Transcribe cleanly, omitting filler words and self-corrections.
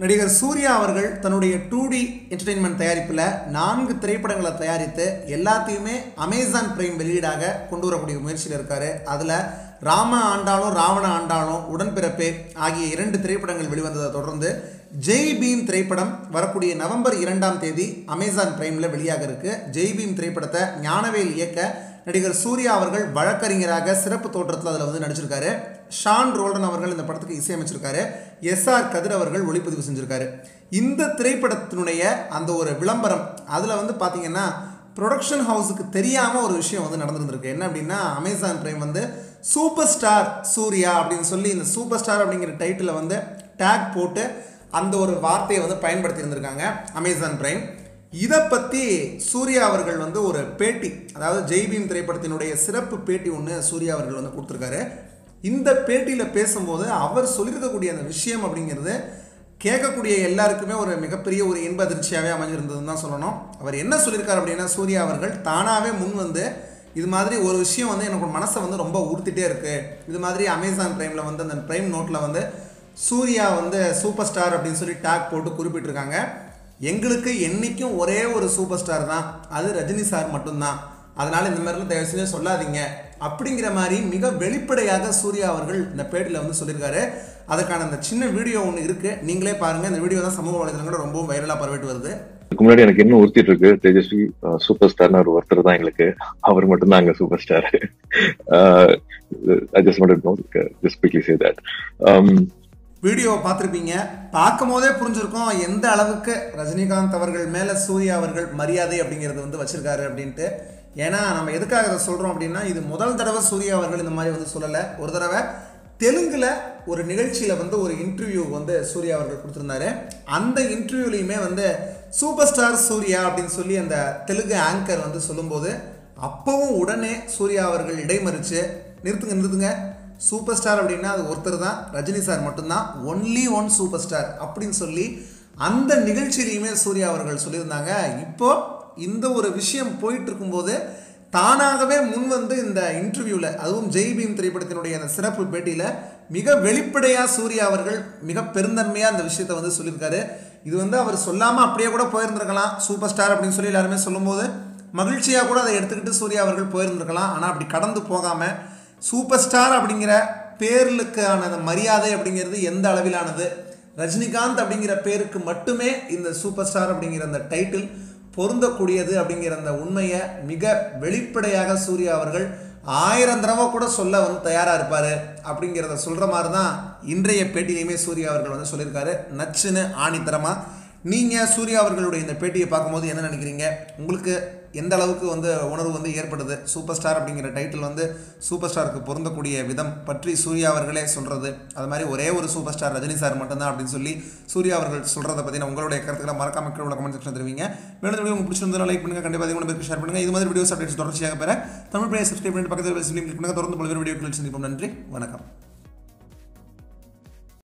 நடிகர் சூர்யா அவர்கள் தன்னுடைய 2D என்டர்டெயின்மெண்ட் தயாரிப்பில் 4 திரைப்படங்களை தயாரித்து எல்லாத்தையுமே அமேசான் பிரைம் வெளியீடாக கொண்டு வரக்கூடிய முயற்சியில் இருக்கார். அதில் ராம ஆண்டாலும் ராவண ஆண்டாலும் உடன்பிறப்பே ஆகிய 2 திரைப்படங்கள் வெளிவந்ததை தொடர்ந்து ஜெய் பீம் திரைப்படம் வரக்கூடிய நவம்பர் 2ஆம் தேதி அமேசான் பிரைமில் வெளியாக இருக்குது. ஜெய் பீம் திரைப்படத்தை ஞானவேல் இயக்க நடிகர் சூர்யா அவர்கள் வழக்கறிஞராக சிறப்பு தோற்றத்தில் அதில் நடிச்சிருக்காரு. ஷான் ரோல்டன் அவர்கள் இந்த படத்துக்கு இசையமைச்சிருக்காரு. எஸ்ஆர் கதிர் அவர்கள் ஒளிப்பதிவு செஞ்சுருக்காரு. இந்த திரைப்படத்தினுடைய அந்த ஒரு விளம்பரம் அதில் பார்த்தீங்கன்னா ப்ரொடக்ஷன் ஹவுஸுக்கு தெரியாமல் ஒரு விஷயம் நடந்துருந்துருக்கு. என்ன அப்படின்னா, Amazon Prime super star Suriya அப்படின்னு சொல்லி இந்த சூப்பர் ஸ்டார் அப்படிங்கிற டைட்டில் டேக் போட்டு அந்த ஒரு வார்த்தையை பயன்படுத்தி இருந்திருக்காங்க அமேசான் பிரைம். இதை பற்றி சூர்யா அவர்கள் ஒரு பேட்டி, அதாவது ஜெய் பீம் திரைப்படத்தினுடைய சிறப்பு பேட்டி ஒன்று சூர்யா அவர்கள் கொடுத்துருக்காரு. இந்த பேட்டியில் பேசும்போது அவர் சொல்லியிருக்கக்கூடிய அந்த விஷயம் அப்படிங்கிறது கேட்கக்கூடிய எல்லாருக்குமே ஒரு மிகப்பெரிய ஒரு இன்ப அதிர்ச்சியாகவே அமைஞ்சிருந்ததுன்னு தான் சொல்லணும். அவர் என்ன சொல்லியிருக்காரு அப்படின்னா, சூர்யா அவர்கள் தானாகவே முன் இது மாதிரி ஒரு விஷயம் எனக்கு மனசை ரொம்ப உறுத்திட்டே இருக்குது. இது மாதிரி அமேசான் பிரைமில் அந்த பிரைம் நோட்டில் சூர்யா சூப்பர் ஸ்டார் அப்படின்னு சொல்லி டேக் போட்டு குறிப்பிட்டிருக்காங்க. எங்களுக்கு என்றைக்கும் ஒரே ஒரு சூப்பர் ஸ்டார் தான், அது ரஜினி சார் மட்டும்தான். அதனால் இந்த மாதிரிலாம் தயவு செஞ்சு சொல்லாதீங்க அப்படிங்கிற மாதிரி மிக வெளிப்படையாக சூர்யா அவர்கள் இந்த பேட்டியில் சொல்லியிருக்காரு. அதுக்கான அந்த சின்ன வீடியோ ஒன்று இருக்குது, நீங்களே பாருங்கள். இந்த வீடியோ தான் சமூக வலைதளங்களோட ரொம்பவும் வைரலாக பரவிட்டு வருது. இதுக்கு முன்னாடி எனக்கு இன்னும் உறுத்திட்டு இருக்கு, தேஜஸ்வி சூப்பர் ஸ்டார்னு ஒருத்தர் தான் எங்களுக்கு, அவர் மட்டும் தான் அங்க super star. I just wanted to know, just quickly say that. வீடியோவை பார்த்துருப்பீங்க, பார்க்கும் போதே புரிஞ்சிருக்கும் எந்த அளவுக்கு ரஜினிகாந்த் அவர்கள் மேலே சூர்யா அவர்கள் மரியாதை அப்படிங்கிறது வச்சிருக்காரு அப்படின்ட்டு. ஏன்னா நம்ம எதுக்காக அதை சொல்கிறோம் அப்படின்னா, இது முதல் தடவை சூர்யா அவர்கள் இந்த மாதிரி சொல்லலை. ஒரு தடவை தெலுங்கில் ஒரு நிகழ்ச்சியில் ஒரு இன்டர்வியூ சூர்யா அவர்கள் கொடுத்துருந்தாரு. அந்த இன்டர்வியூலையுமே சூப்பர் ஸ்டார் சூர்யா அப்படின்னு சொல்லி அந்த தெலுங்கு ஆங்கர் சொல்லும்போது அப்பவும் உடனே சூர்யா அவர்கள் இடைமறித்து நிறுத்துங்க, சூப்பர் ஸ்டார் அப்படின்னா அது ஒருத்தர் தான், ரஜினி சார் மட்டும்தான், ஒன்லி ஒன் சூப்பர் ஸ்டார் அப்படின்னு சொல்லி அந்த நிகழ்ச்சியிலையுமே சூர்யா அவர்கள் சொல்லியிருந்தாங்க. இப்போ இந்த ஒரு விஷயம் போயிட்டு இருக்கும்போது தானாகவே முன் இந்த இன்டர்வியூவில், அதுவும் ஜெய் பீம் திரைப்படத்தினுடைய அந்த சிறப்பு பேட்டியில் மிக வெளிப்படையாக சூர்யா அவர்கள் மிக பெருந்தன்மையாக அந்த விஷயத்தை சொல்லியிருக்காரு. இது அவர் சொல்லாமல் அப்படியே கூட போயிருந்திருக்கலாம். சூப்பர் ஸ்டார் அப்படின்னு சொல்லி எல்லாருமே சொல்லும்போது மகிழ்ச்சியாக கூட அதை எடுத்துக்கிட்டு சூர்யா அவர்கள் போயிருந்திருக்கலாம். ஆனால் அப்படி கடந்து போகாமல் சூப்பர் ஸ்டார் அப்படிங்கிற பேருக்கான அந்த மரியாதை அப்படிங்கிறது எந்த அளவிலானது, ரஜினிகாந்த் அப்படிங்கிற பேருக்கு மட்டுமே இந்த சூப்பர் ஸ்டார் அப்படிங்கிற அந்த டைட்டில் பொருந்தக்கூடியது அப்படிங்கிற அந்த உண்மையை மிக வெளிப்படையாக சூர்யா அவர்கள் 1000 தடவை கூட சொல்ல தயாராக இருப்பார் அப்படிங்கிறத சொல்கிற மாதிரி தான் இன்றைய பேட்டியிலையுமே சூர்யா அவர்கள் சொல்லியிருக்காரு, நச்சுன்னு ஆணித்தரமாக. நீங்கள் சூர்யா அவர்களுடைய இந்த பேட்டியை பார்க்கும்போது என்ன நினைக்கிறீங்க? உங்களுக்கு எந்த அளவுக்கு உணர்வு ஏற்படுது? சூப்பர் ஸ்டார் அப்படிங்கிற டைட்டில் சூப்பர் ஸ்டாருக்கு பொருந்தக்கூடிய விதம் பற்றி சூர்யா அவர்களே சொல்கிறது, அது மாதிரி ஒரே ஒரு சூப்பர் ஸ்டார் ரஜினி சார் மட்டும்தான் அப்படின்னு சொல்லி சூர்யா அவர்கள் சொல்கிறத பற்றின உங்களுடைய கருத்துக்களை மறக்காம கீழே கமெண்ட் செக்ஷன் தெரிவிங்க. மேலும் வீடியோ உங்களுக்கு பிடிச்சிருந்தா லைக் பண்ணுங்கள், கண்டிப்பாக அதிகமான பேருக்கு ஷேர் பண்ணுங்கள். இது மாதிரி வீடியோஸ் அப்டேட்ஸ் தொடர்ச்சியாக பெற தமிழ் பிளே சப்ஸ்கிரைப் பண்ணி பக்கத்தில் கிளிக் பண்ணுங்கள். தொடர்ந்து பல்வேறு வீடியோக்கள் சந்திப்போம். நன்றி, வணக்கம்.